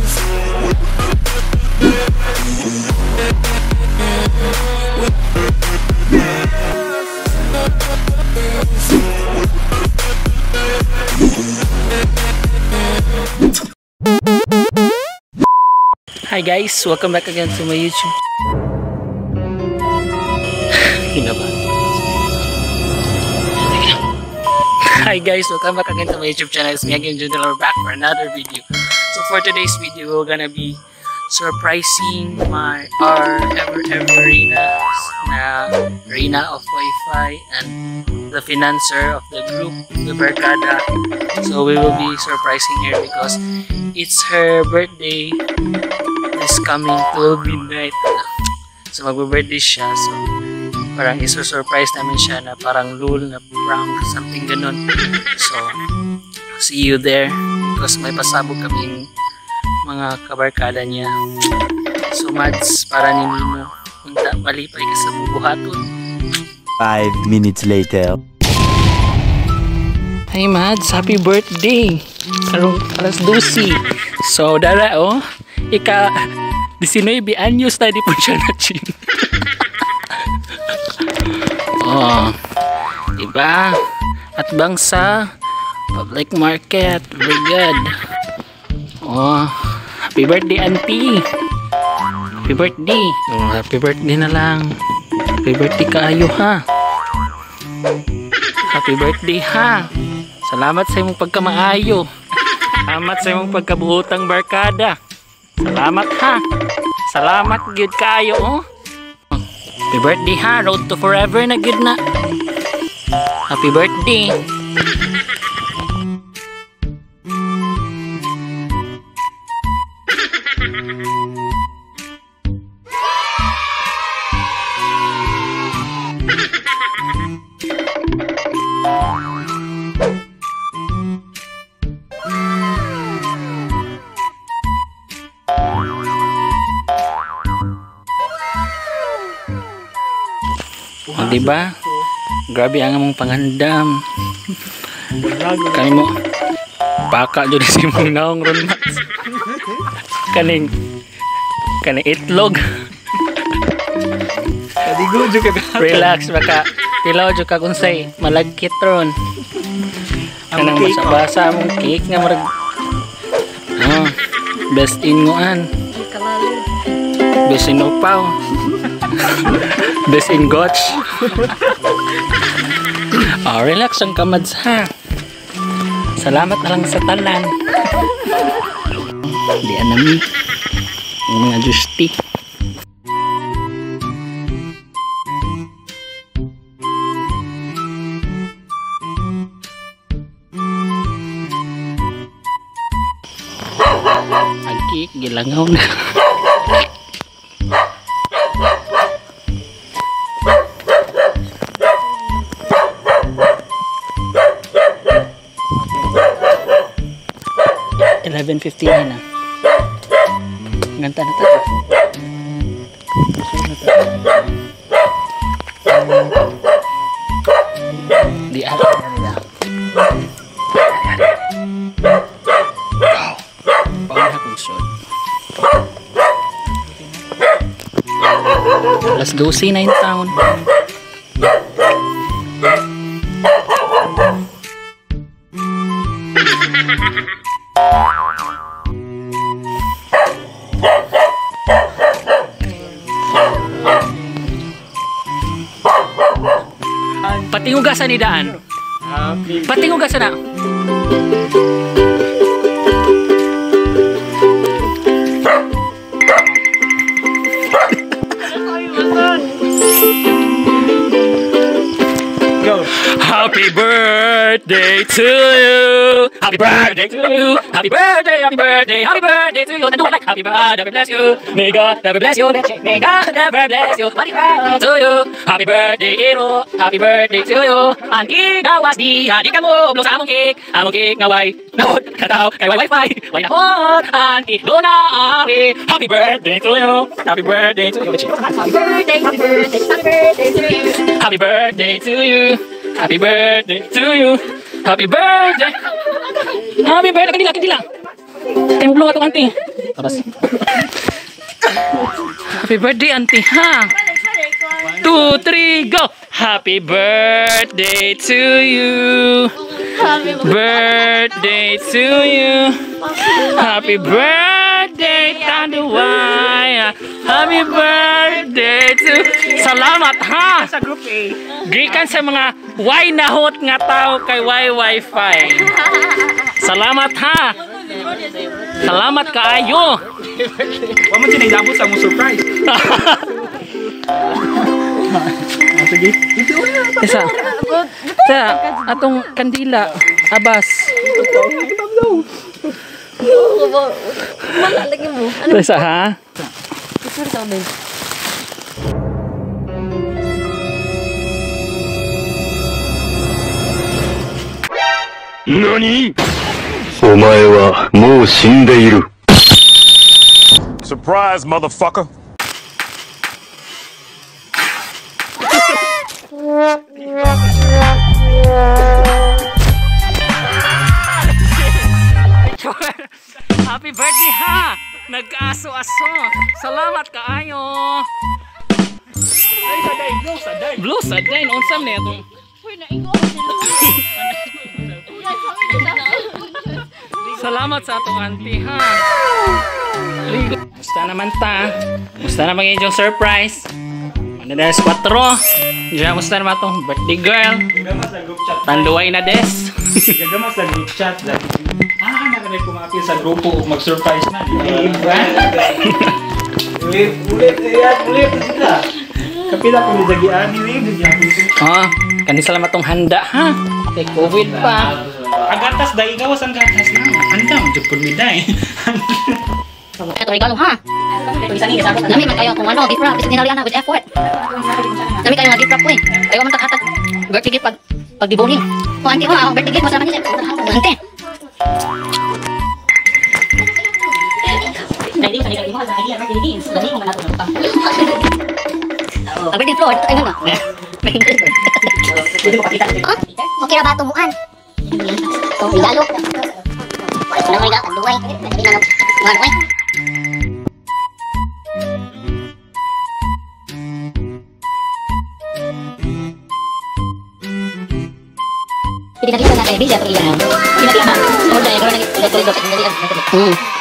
Hi guys, welcome back again to my YouTube. Hi guys, welcome back again to my YouTube channel. It's me again, Junior. We're back for another video. So for today's video, we're gonna be surprising our ever Reina of Wi-Fi and the financer of the group, the Barkada. So we will be surprising her because it's her birthday this coming 12 midnight. So mag-birthday siya. So parang iso-surprise namin siya na parang lul na prank, something ganun. So see you there because may pasabog kaming mga kabarkada niya. So Mads, para ni Nino, punta malipay ka sa buhaton. 5 minutes later. Hey Mads, happy birthday! Karong alas 12. So dara oh, ika 19 anyos na di po siya na chin. Oh, diba? At bangsa public market, very good. Oh, happy birthday auntie. Happy birthday. Oh, happy birthday na lang. Happy birthday kaayo ha. Happy birthday ha. Salamat sa imong pagkamaayo. Salamat sa imong pagkabuhutang barkada. Salamat ha. Salamat gyud kaayo oh. Happy birthday ha. Road to forever na gyud na. Happy birthday. Oh, diba? Grabe ang among pangandam. Kani mo baka jud si mong naong ron Mads. Kaning itlog. Kadigo jud ka. Relax baka tilaw jud ka kunsay malagkit ron. Kanang basa-basa mong cake nga murag best in ngoan. Best in upaw. Best in gotch. Oh, relax ang kamads ha. Salamat na lang sa tanan. Di anami yung mga justi. Agik gilangaw na. $11.50 na. Ganta na tayo. Di arap na nila. Wow. Pawala kong shot. Alas 12 na yung taon. Patingugasan ni daan. Patingugasan na. Go. Happy birthday to you. Happy birthday to you. Happy birthday, happy birthday, happy birthday to you. Like happy birthday, never bless you. May God never bless you. May God never bless you. Happy birthday to you. Happy birthday, Iro. Happy birthday to you. Anki gawas di hadi kamu belum sa among cake ngaway. Nahod kataw kay wifi. Way nahod anki dona ari. Happy birthday to you. Happy birthday to you. Happy birthday, happy birthday, happy birthday to you. Happy birthday to you. Happy birthday to you. Happy birthday. Happy birthday. Kandila. Temblo atong auntie. Happy birthday, auntie, ha? 2, 3, go! Happy birthday to you. Birthday to you. Happy birthday, Tanduay. Happy birthday to... Salamat, ha? Sa group A. Gikan sa mga Y nahot nga tao kay Y Wi-Fi. Salamat, ha? Salamat kaayo. Wa man sinigabot sa mo surprise. Sige. Isa. Sa atong kandila, abas. Lagi mo. Ano? Isa, ha? Sorry sa amin. 何？お前はもう死んでいる。 Surprise, motherfucker. Happy birthday, ha! Nag-aso-aso. Salamat kaayo. Ay, saday, go, saday. Blue sa din. Unsam na itong... Salamat sa atong auntie, ha? Musta naman ta? Musta naman yung surprise? Ano na 4? Diyan, musta naman itong birthday girl? Gagamas sa group chat. Tanduay na des. Gagamas sa group chat. Nakanay kumapil sa grupo ug mag-surprise na. Ulit sila. Kapila ko ni Dagian ni Kani salamat tong handa, ha? Kay COVID pa. Agatas dai gawas ang gatas na. Handa mo jud pud mi dai. Ito regalo, ha? Dami man kayo kung ano, gift wrap. Bisag ninalian na with effort. Dami kayo nga gift wrap po eh. Kayo man takatag birthday gift pag diboning. O auntie, ha? Birthday gift mo sa kanila. Auntie. Birthday floor, ito tayo nga. Okay ra ba tumuan? Regalo. Ano may regalo? Duway. Ano ay? Pinakita na kay Bisa pag iyan. Pinakita. Order, gawin na.